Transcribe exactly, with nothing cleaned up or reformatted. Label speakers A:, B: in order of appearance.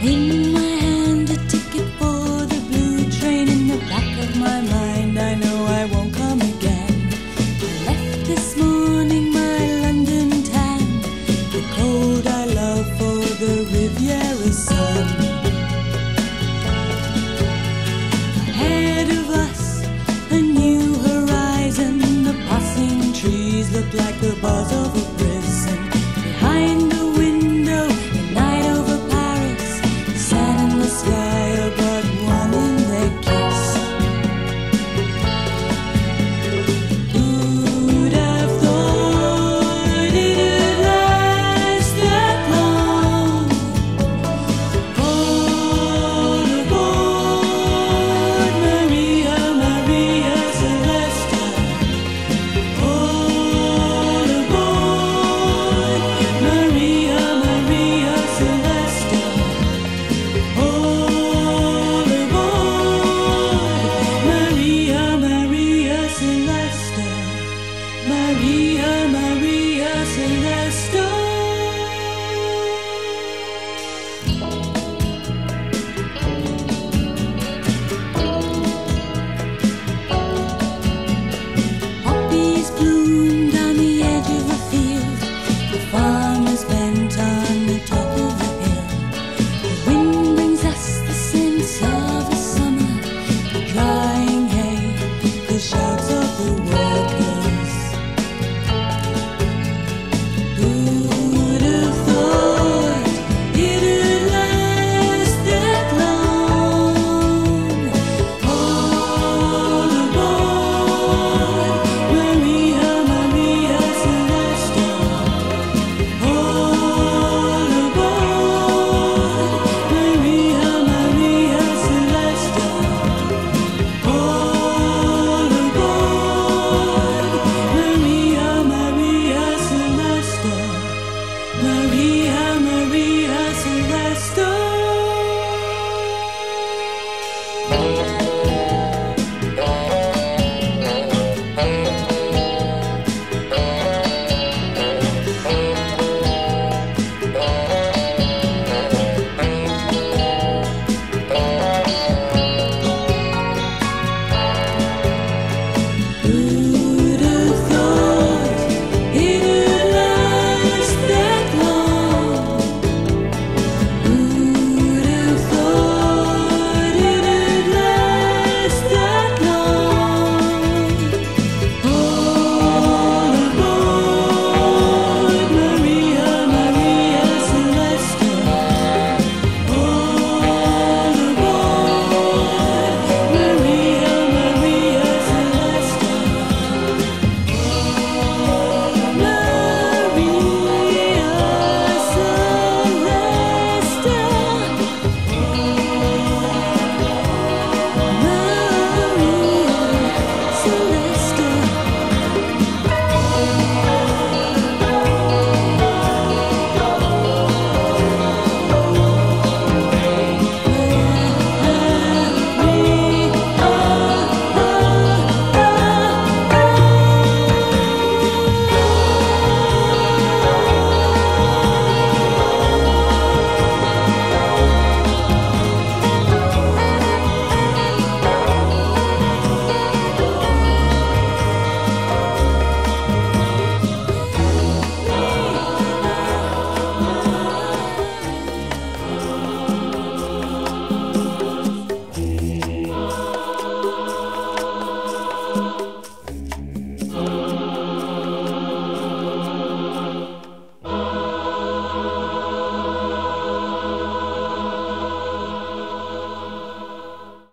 A: In my hand a ticket for the blue train. In the back of my mind I know I won't come again. I left this morning my London tan, the cold I love for the Riviera sun. Ahead of us a new horizon, the passing trees look like the bars of a prison. Behind the window, the night over Paris, the sun and the sky are but one in their kiss. Who'd have thought it'd last that long? All aboard Maria, Maria Celesta. All aboard Maria, Maria Celesta. All aboard Maria, Maria Celesta. Maria, Maria Celesta. Poppies bloom down the edge of a field. The farmer's bent on the top of a hill. The wind brings us the sense of a summer, the drying hay, the shouts of the workers. Who'd have thought it'd last that long? All aboard Maria, Maria Celesta. All aboard Maria, Maria Celesta. All aboard Maria, Maria Celesta. Maria, Maria Celesta. Who'd have thought it'd last that long? Who'd have thought it'd last that long? All aboard Maria, Maria Celesta. All aboard Maria, Maria Celesta. Thank you.